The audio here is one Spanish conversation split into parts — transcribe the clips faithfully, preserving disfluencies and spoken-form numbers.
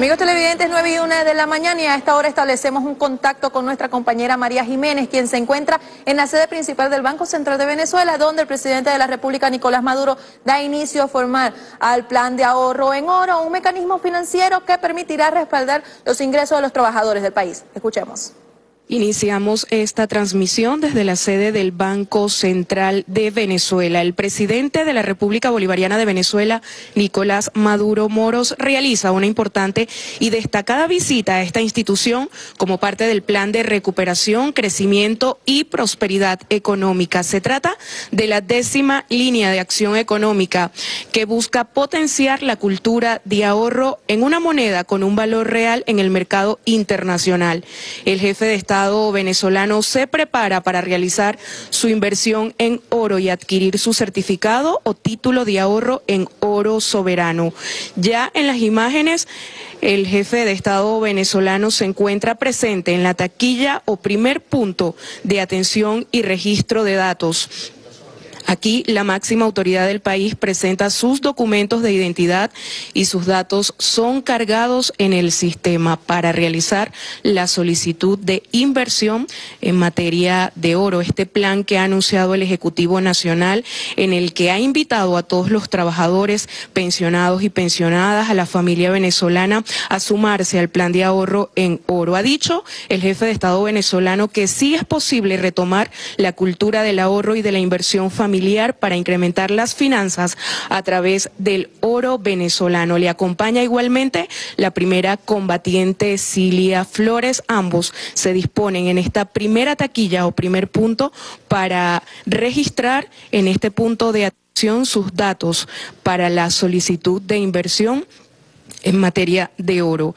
Amigos televidentes, nueve y una de la mañana y a esta hora establecemos un contacto con nuestra compañera María Jiménez, quien se encuentra en la sede principal del Banco Central de Venezuela, donde el presidente de la República, Nicolás Maduro, da inicio formal al plan de ahorro en oro, un mecanismo financiero que permitirá respaldar los ingresos de los trabajadores del país. Escuchemos. Iniciamos esta transmisión desde la sede del Banco Central de Venezuela. El presidente de la República Bolivariana de Venezuela, Nicolás Maduro Moros, realiza una importante y destacada visita a esta institución como parte del plan de recuperación, crecimiento y prosperidad económica. Se trata de la décima línea de acción económica que busca potenciar la cultura de ahorro en una moneda con un valor real en el mercado internacional. El jefe de Estado venezolano se prepara para realizar su inversión en oro y adquirir su certificado o título de ahorro en oro soberano. Ya en las imágenes, el jefe de Estado venezolano se encuentra presente en la taquilla o primer punto de atención y registro de datos. Aquí la máxima autoridad del país presenta sus documentos de identidad y sus datos son cargados en el sistema para realizar la solicitud de inversión en materia de oro. Este plan que ha anunciado el Ejecutivo Nacional, en el que ha invitado a todos los trabajadores, pensionados y pensionadas, a la familia venezolana, a sumarse al plan de ahorro en oro. Ha dicho el jefe de Estado venezolano que sí es posible retomar la cultura del ahorro y de la inversión familiar para incrementar las finanzas a través del oro venezolano. Le acompaña igualmente la primera combatiente Cilia Flores. Ambos se disponen en esta primera taquilla o primer punto para registrar en este punto de atención sus datos para la solicitud de inversión en materia de oro.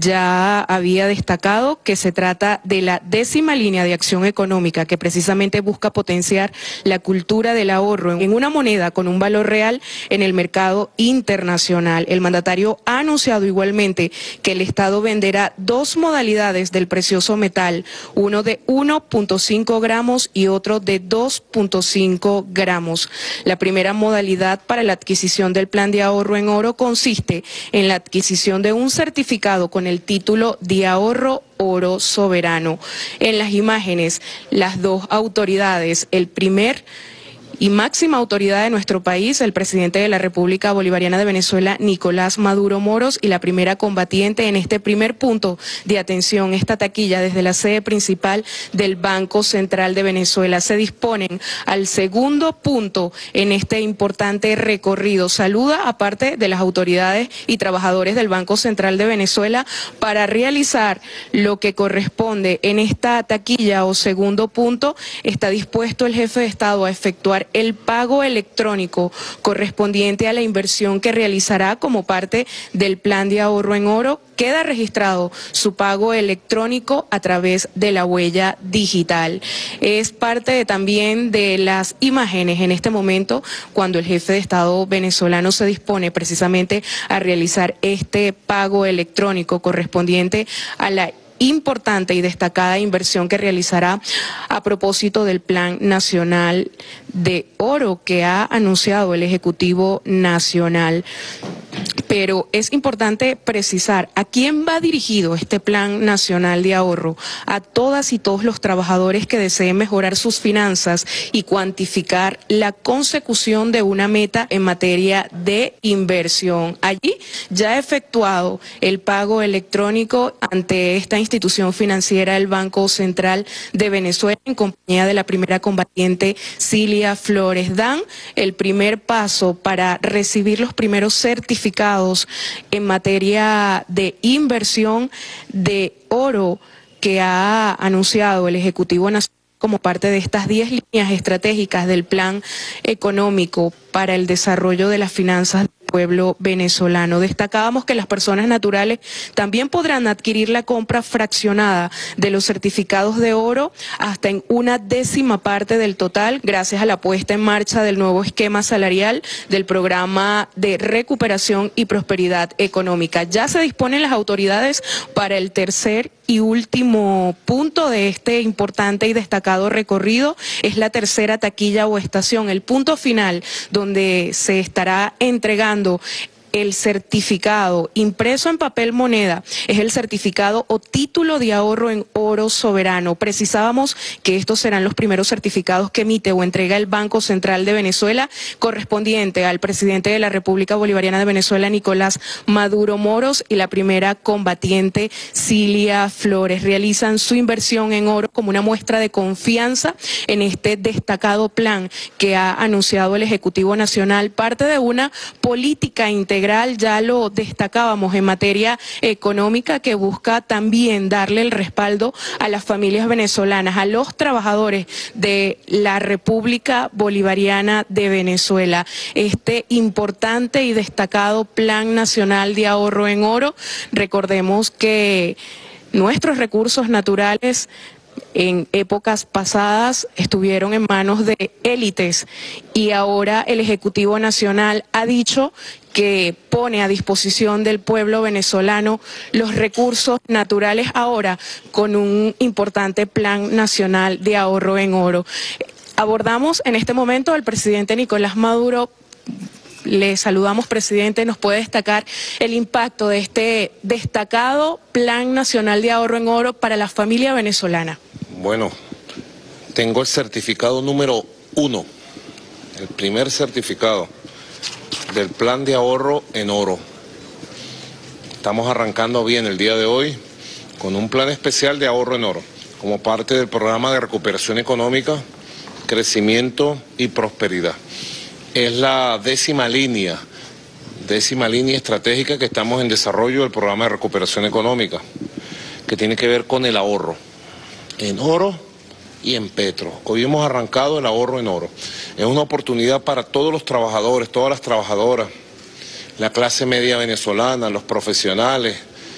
Ya había destacado que se trata de la décima línea de acción económica que precisamente busca potenciar la cultura del ahorro en una moneda con un valor real en el mercado internacional. El mandatario ha anunciado igualmente que el Estado venderá dos modalidades del precioso metal, uno de uno punto cinco gramos y otro de dos punto cinco gramos. La primera modalidad para la adquisición del plan de ahorro en oro consiste en la adquisición de un certificado con el título de ahorro oro soberano. En las imágenes, las dos autoridades, el primer y máxima autoridad de nuestro país, el presidente de la República Bolivariana de Venezuela, Nicolás Maduro Moros, y la primera combatiente en este primer punto de atención, esta taquilla desde la sede principal del Banco Central de Venezuela. Se disponen al segundo punto en este importante recorrido. Saluda a parte de las autoridades y trabajadores del Banco Central de Venezuela para realizar lo que corresponde en esta taquilla o segundo punto. Está dispuesto el jefe de Estado a efectuar el pago electrónico correspondiente a la inversión que realizará como parte del plan de ahorro en oro. Queda registrado su pago electrónico a través de la huella digital. Es parte de, también de las imágenes en este momento cuando el jefe de Estado venezolano se dispone precisamente a realizar este pago electrónico correspondiente a la importante y destacada inversión que realizará a propósito del Plan Nacional de Oro que ha anunciado el Ejecutivo Nacional. Pero es importante precisar a quién va dirigido este Plan Nacional de Ahorro: a todas y todos los trabajadores que deseen mejorar sus finanzas y cuantificar la consecución de una meta en materia de inversión. Allí ya ha efectuado el pago electrónico ante esta institución financiera, el Banco Central de Venezuela, en compañía de la primera combatiente Cilia Flores. Dan el primer paso para recibir los primeros certificados en materia de inversión de oro que ha anunciado el Ejecutivo Nacional como parte de estas diez líneas estratégicas del Plan Económico para el Desarrollo de las Finanzas del pueblo venezolano. Destacábamos que las personas naturales también podrán adquirir la compra fraccionada de los certificados de oro hasta en una décima parte del total, gracias a la puesta en marcha del nuevo esquema salarial del programa de recuperación y prosperidad económica. Ya se disponen las autoridades para el tercer y último punto de este importante y destacado recorrido. Es la tercera taquilla o estación, el punto final, donde se estará entregando el certificado impreso en papel moneda, es el certificado o título de ahorro en oro soberano. Precisábamos que estos serán los primeros certificados que emite o entrega el Banco Central de Venezuela, correspondiente al presidente de la República Bolivariana de Venezuela, Nicolás Maduro Moros, y la primera combatiente, Cilia Flores. Realizan su inversión en oro como una muestra de confianza en este destacado plan que ha anunciado el Ejecutivo Nacional, parte de una política integral, ya lo destacábamos, en materia económica, que busca también darle el respaldo a las familias venezolanas, a los trabajadores de la República Bolivariana de Venezuela. Este importante y destacado Plan Nacional de Ahorro en Oro, recordemos que nuestros recursos naturales en épocas pasadas estuvieron en manos de élites y ahora el Ejecutivo Nacional ha dicho que pone a disposición del pueblo venezolano los recursos naturales ahora con un importante Plan Nacional de Ahorro en Oro. Abordamos en este momento al presidente Nicolás Maduro. Le saludamos, presidente. ¿Nos puede destacar el impacto de este destacado Plan Nacional de Ahorro en Oro para la familia venezolana? Bueno, tengo el certificado número uno, el primer certificado del Plan de Ahorro en Oro. Estamos arrancando bien el día de hoy con un plan especial de ahorro en oro, como parte del programa de recuperación económica, crecimiento y prosperidad. Es la décima línea, décima línea estratégica que estamos en desarrollo del programa de recuperación económica, que tiene que ver con el ahorro en oro y en petro. Hoy hemos arrancado el ahorro en oro. Es una oportunidad para todos los trabajadores, todas las trabajadoras, la clase media venezolana, los profesionales.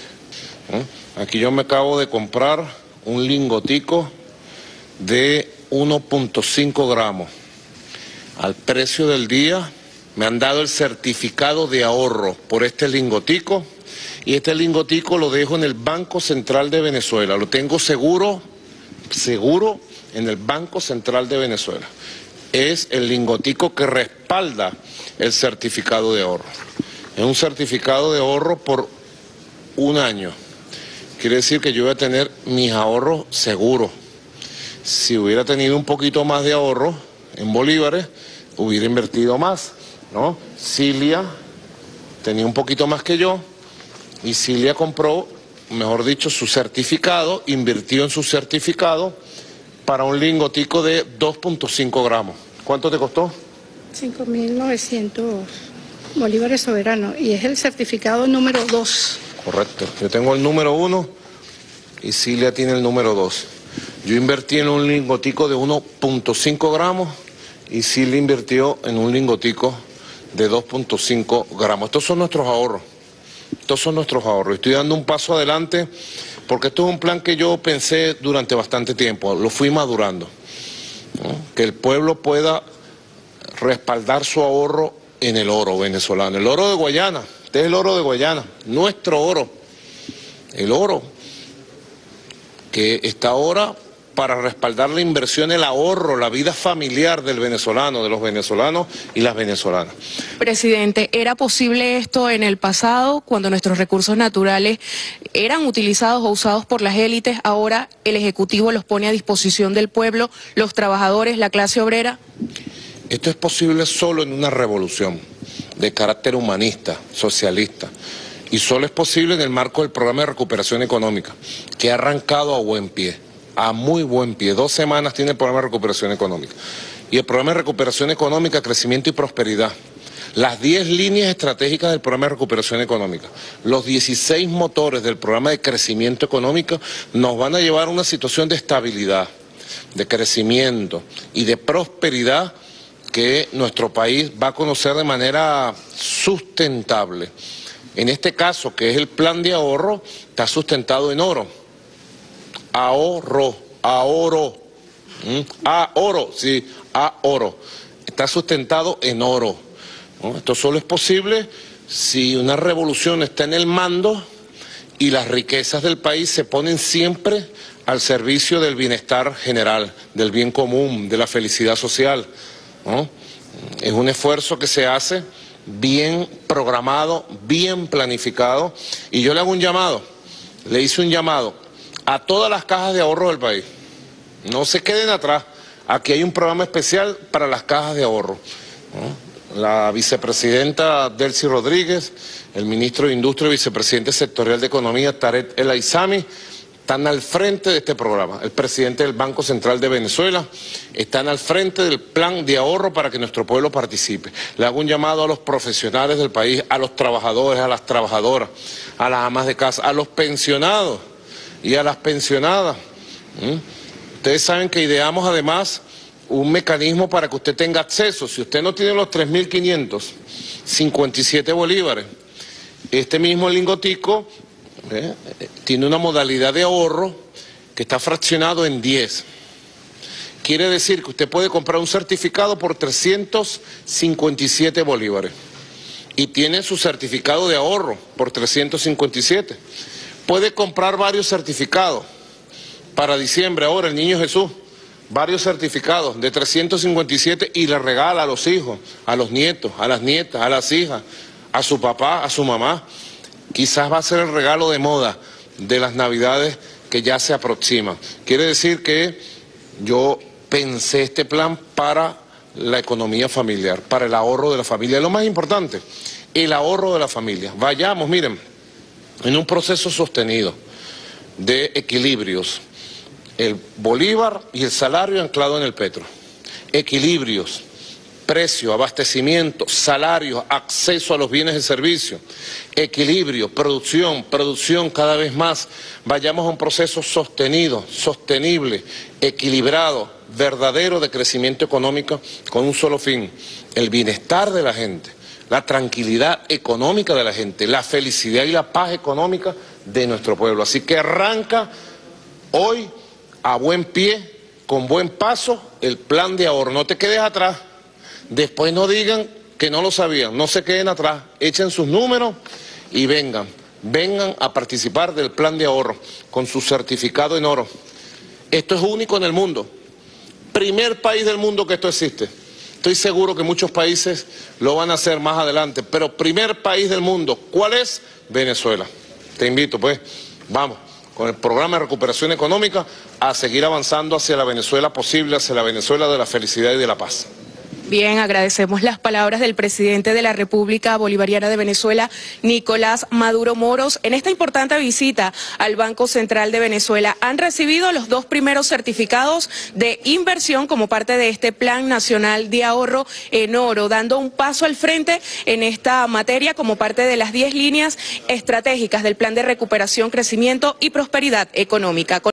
Aquí yo me acabo de comprar un lingotico de uno punto cinco gramos. Al precio del día me han dado el certificado de ahorro por este lingotico, y este lingotico lo dejo en el Banco Central de Venezuela. Lo tengo seguro, seguro en el Banco Central de Venezuela. Es el lingotico que respalda el certificado de ahorro. Es un certificado de ahorro por un año. Quiere decir que yo voy a tener mis ahorros seguros. Si hubiera tenido un poquito más de ahorro en bolívares, hubiera invertido más, ¿no? Cilia tenía un poquito más que yo y Cilia compró, mejor dicho, su certificado, invirtió en su certificado para un lingotico de dos punto cinco gramos. ¿Cuánto te costó? cinco mil novecientos bolívares soberanos, y es el certificado número dos. Correcto. Yo tengo el número uno y Cilia tiene el número dos. Yo invertí en un lingotico de uno punto cinco gramos y Cilia invirtió en un lingotico de dos punto cinco gramos. Estos son nuestros ahorros. Estos son nuestros ahorros. Estoy dando un paso adelante porque esto es un plan que yo pensé durante bastante tiempo. Lo fui madurando, ¿no? Que el pueblo pueda respaldar su ahorro en el oro venezolano. El oro de Guayana. Este es el oro de Guayana. Nuestro oro. El oro que está ahora para respaldar la inversión, el ahorro, la vida familiar del venezolano, de los venezolanos y las venezolanas. Presidente, ¿era posible esto en el pasado, cuando nuestros recursos naturales eran utilizados o usados por las élites? Ahora el Ejecutivo los pone a disposición del pueblo, los trabajadores, la clase obrera. Esto es posible solo en una revolución de carácter humanista, socialista. Y solo es posible en el marco del programa de recuperación económica, que ha arrancado a buen pie. A muy buen pie. Dos semanas tiene el programa de recuperación económica. Y el programa de recuperación económica, crecimiento y prosperidad. Las diez líneas estratégicas del programa de recuperación económica, los dieciséis motores del programa de crecimiento económico nos van a llevar a una situación de estabilidad, de crecimiento y de prosperidad que nuestro país va a conocer de manera sustentable. En este caso, que es el plan de ahorro, está sustentado en oro. Ahorro, ahorro, ¿Mm? a oro, sí, a oro. Está sustentado en oro, ¿no? Esto solo es posible si una revolución está en el mando y las riquezas del país se ponen siempre al servicio del bienestar general, del bien común, de la felicidad social, ¿no? Es un esfuerzo que se hace bien programado, bien planificado. Y yo le hago un llamado, le hice un llamado a todas las cajas de ahorro del país. No se queden atrás, aquí hay un programa especial para las cajas de ahorro, ¿no? La vicepresidenta Delcy Rodríguez, el ministro de Industria y vicepresidente sectorial de Economía, Tarek El Aizami, están al frente de este programa. El presidente del Banco Central de Venezuela están al frente del plan de ahorro para que nuestro pueblo participe. Le hago un llamado a los profesionales del país, a los trabajadores, a las trabajadoras, a las amas de casa, a los pensionados y a las pensionadas. ¿Mm? Ustedes saben que ideamos además un mecanismo para que usted tenga acceso. Si usted no tiene los tres mil quinientos cincuenta y siete bolívares, este mismo lingotico ¿eh? tiene una modalidad de ahorro que está fraccionado en diez. Quiere decir que usted puede comprar un certificado por trescientos cincuenta y siete bolívares y tiene su certificado de ahorro por trescientos cincuenta y siete. Puede comprar varios certificados para diciembre, ahora el Niño Jesús, varios certificados de trescientos cincuenta y siete y le regala a los hijos, a los nietos, a las nietas, a las hijas, a su papá, a su mamá. Quizás va a ser el regalo de moda de las Navidades que ya se aproximan. Quiere decir que yo pensé este plan para la economía familiar, para el ahorro de la familia. Lo más importante, el ahorro de la familia. Vayamos, miren, en un proceso sostenido de equilibrios. El bolívar y el salario anclado en el petro. Equilibrios, precio, abastecimiento, salarios, acceso a los bienes y servicios. Equilibrio, producción, producción cada vez más. Vayamos a un proceso sostenido, sostenible, equilibrado, verdadero de crecimiento económico con un solo fin, el bienestar de la gente, la tranquilidad económica de la gente, la felicidad y la paz económica de nuestro pueblo. Así que arranca hoy a buen pie, con buen paso, el plan de ahorro. No te quedes atrás, después no digan que no lo sabían, no se queden atrás, echen sus números y vengan, vengan a participar del plan de ahorro con su certificado en oro. Esto es único en el mundo, primer país del mundo que esto existe. Estoy seguro que muchos países lo van a hacer más adelante, pero primer país del mundo, ¿cuál es? Venezuela. Te invito pues, vamos, con el programa de recuperación económica, a seguir avanzando hacia la Venezuela posible, hacia la Venezuela de la felicidad y de la paz. Bien, agradecemos las palabras del presidente de la República Bolivariana de Venezuela, Nicolás Maduro Moros. En esta importante visita al Banco Central de Venezuela han recibido los dos primeros certificados de inversión como parte de este Plan Nacional de Ahorro en Oro, dando un paso al frente en esta materia como parte de las diez líneas estratégicas del Plan de Recuperación, Crecimiento y Prosperidad Económica.